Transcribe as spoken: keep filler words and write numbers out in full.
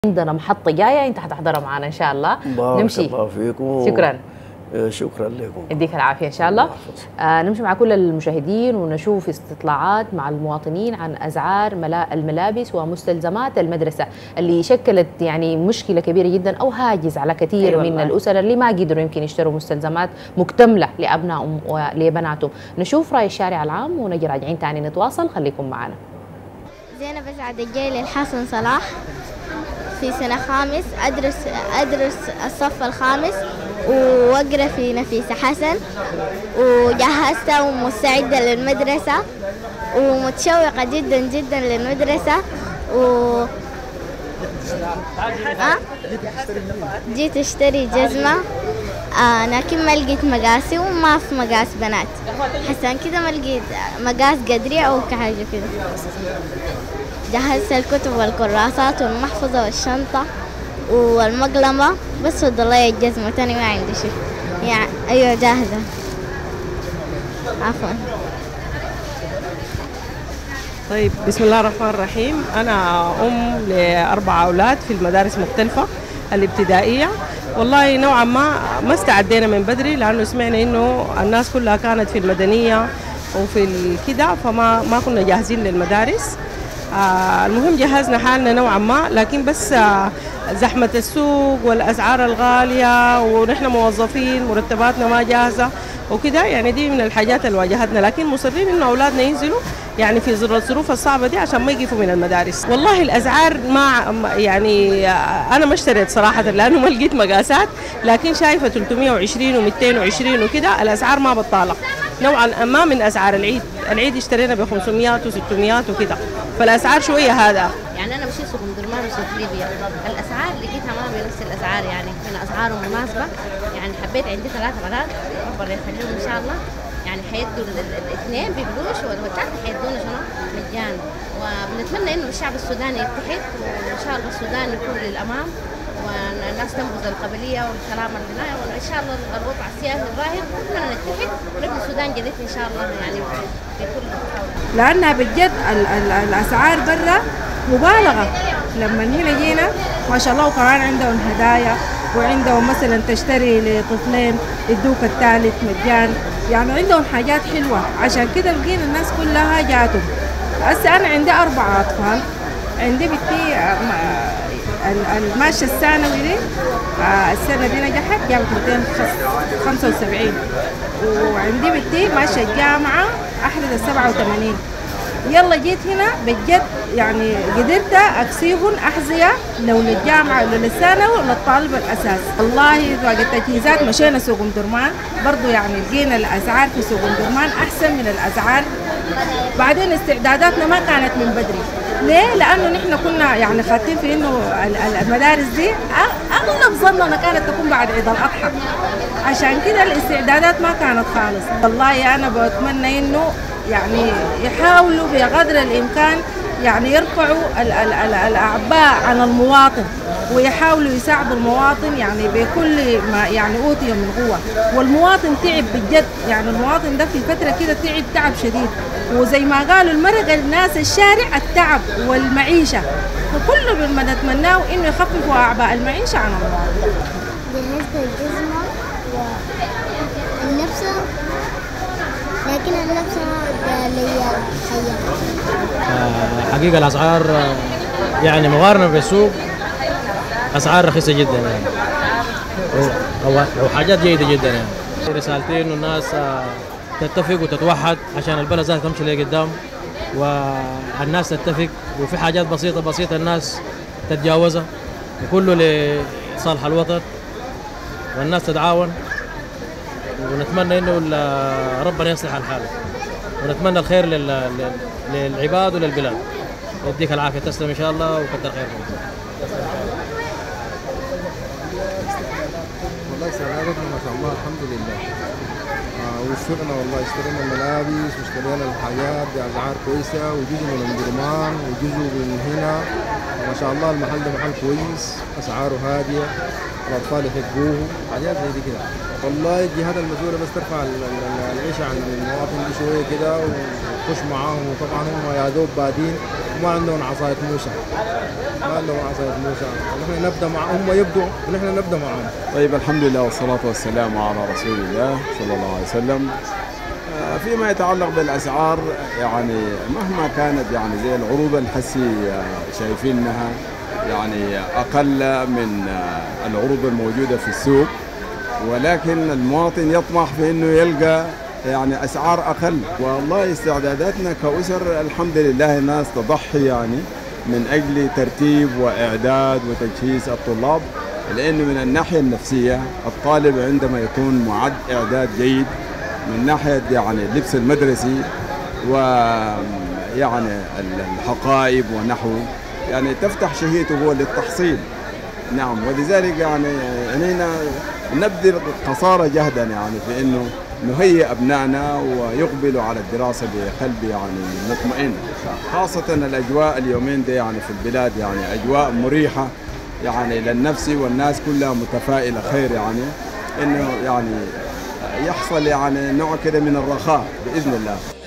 عندنا محطة جاية أنت حتحضرها معنا إن شاء الله. بارك نمشي. الله فيكم. شكرا. شكرا لكم. يديك العافية إن شاء الله. آه نمشي مع كل المشاهدين ونشوف استطلاعات مع المواطنين عن أسعار الملابس ومستلزمات المدرسة اللي شكلت يعني مشكلة كبيرة جدا أو هاجس على كثير أيوة من الله. الأسر اللي ما قدروا يمكن يشتروا مستلزمات مكتملة لأبنائهم ولبناتهم. نشوف رأي الشارع العام ونجي راجعين تاني نتواصل. خليكم معنا. زينب أسعد الجيل الحسن صلاح، في سنة خامس، أدرس أدرس الصف الخامس وأقرأ في نفيسة حسن، وجهزت ومستعدة للمدرسة ومتشوقة جدا جدا للمدرسة و أه؟ جيت أشتري جزمة آه لكن ما لقيت مقاسي وما في مقاس بنات، حسن كده ما لقيت مقاس قدري أو كحاجة كده. جهزت الكتب والكراسات والمحفظة والشنطة والمقلمة، بس فضلي الجزمة تاني ما عندي شيء يعني. أيوة جاهزة. عفوا. طيب بسم الله الرحمن الرحيم. أنا أم لأربع أولاد في المدارس مختلفة الابتدائية. والله نوعا ما ما استعدينا من بدري لأنه سمعنا إنه الناس كلها كانت في المدنية وفي الكده، فما ما كنا جاهزين للمدارس. آه المهم جهزنا حالنا نوعا ما، لكن بس آه زحمة السوق والأسعار الغالية ونحن موظفين مرتباتنا ما جاهزة وكده، يعني دي من الحاجات اللي واجهتنا، لكن مصرين إنه أولادنا ينزلوا يعني في الظروف الصعبة دي عشان ما يقفوا من المدارس. والله الأسعار ما يعني أنا ما اشتريت صراحة لأنه ما لقيت مقاسات، لكن شايفة ثلاثمية وعشرين ومئتين وعشرين وكده الأسعار ما بتطالع نوعا ما من أسعار العيد. العيد اشترينا ب خمسمية وستمية وكده، فالأسعار شوية هذا. يعني أنا مشيت سوق درمان وسوق ليبيا، الأسعار لقيتها ما بنفس الأسعار، يعني من أسعار مناسبة. يعني حبيت عندي ثلاثة بنات ربنا يخليهم إن شاء الله، يعني حيدوا الاثنين بفلوس والثالثة حيدونا شنو مجان. وبنتمنى إنه الشعب السوداني يتحد، وإن شاء الله السودان يكون للأمام والناس تنبذ القبلية والكلام البناء، وإن شاء الله الوضع السياسي الظاهر كلنا نتحد ونبني السودان جديد إن شاء الله، يعني في كل محاولة. لأنها بجد ال ال الأسعار برا مبالغة. لما هنا جينا ما شاء الله، وكمان عندهم هدايا وعندهم مثلا تشتري لطفلين يدوك الثالث مجان، يعني عندهم حاجات حلوة. عشان كده لقينا الناس كلها جاتهم. هسه أنا عندي أربع أطفال، عندي بنتي الماشية الثانوي دي السنة دي نجحت جابت مئتين وخمسة وسبعين، وعندي بنتي ماشية الجامعة أحدث سبعة وثمانين. يلا جيت هنا بجد يعني قدرت أكسيهم أحذية لو للجامعة ولا للثانوي ولا الطالب الأساس. والله وقت التجهيزات مشينا سوق أم درمان برضو، يعني لقينا الأسعار في سوق أم درمان أحسن من الأسعار. بعدين استعداداتنا ما كانت من بدري. ليه؟ لأنه نحن كنا يعني خاطين في إنه المدارس دي أغلب ظننا كانت تكون بعد عيد الأضحى، عشان كده الاستعدادات ما كانت خالص. والله أنا بتمنى إنه يعني يحاولوا بقدر الإمكان يعني يرفعوا ال ال ال الأعباء عن المواطن، ويحاولوا يساعدوا المواطن يعني بكل ما يعني أوتي من قوة. والمواطن تعب بجد، يعني المواطن ده في فترة كده تعب تعب شديد، وزي ما قالوا المرق الناس الشارع التعب والمعيشة، فكل ما نتمناه إنه يخففوا أعباء المعيشة عن المواطن. جهزت الجزمة واللبسة، لكن اللبسة لي حقيقة. حقيقة الأسعار يعني مقارنة بالسوق أسعار رخيصة جدا يعني، وحاجات جيدة جدا يعني. رسالتين إنه الناس تتفق وتتوحد عشان البلد ذاتها تمشي لقدام، والناس تتفق، وفي حاجات بسيطة بسيطة الناس تتجاوزها، وكله لصالح الوطن والناس تتعاون. ونتمنى انه ربنا يصلح الحال، ونتمنى الخير للعباد وللبلاد. يديك العافيه، تسلم ان شاء الله وكتر خيركم. والله سعادتنا ما شاء الله الحمد لله. آه وسوقنا والله اشترينا الملابس واشترينا الحاجات باسعار كويسه، وجزء من ام درمان وجزء من هنا ما شاء الله المحل ده محل كويس، اسعاره هاديه، الاطفال يحبوه، حاجات زي دي كده. والله الجهات المسؤوله بس ترفع العيشه عن المواطن دي شويه كده وتخش معاهم، وطبعا هم يا دوب بادين وما عندهم عصايه موسى، ما عندهم عصايه موسى، ونحن نبدا معهم هم يبدوا ونحن نبدا معهم. طيب الحمد لله والصلاه والسلام على رسول الله صلى الله عليه وسلم. فيما يتعلق بالاسعار يعني مهما كانت يعني زي العروض الحسي شايفينها يعني اقل من العروض الموجوده في السوق، ولكن المواطن يطمح في انه يلقى يعني اسعار اقل. والله استعداداتنا كاسر الحمد لله الناس تضحي يعني من اجل ترتيب واعداد وتجهيز الطلاب، لانه من الناحيه النفسيه الطالب عندما يكون معد اعداد جيد من ناحيه يعني اللبس المدرسي ويعني الحقائب ونحوه يعني تفتح شهيته هو للتحصيل. نعم، ولذلك يعني علينا نبذل قصارى جهدا يعني في انه نهيئ ابنائنا ويقبلوا على الدراسه بقلب يعني مطمئن، خاصه الاجواء اليومين دي يعني في البلاد يعني اجواء مريحه يعني للنفس، والناس كلها متفائله خير يعني انه يعني يحصل يعني نوع كده من الرخاء باذن الله.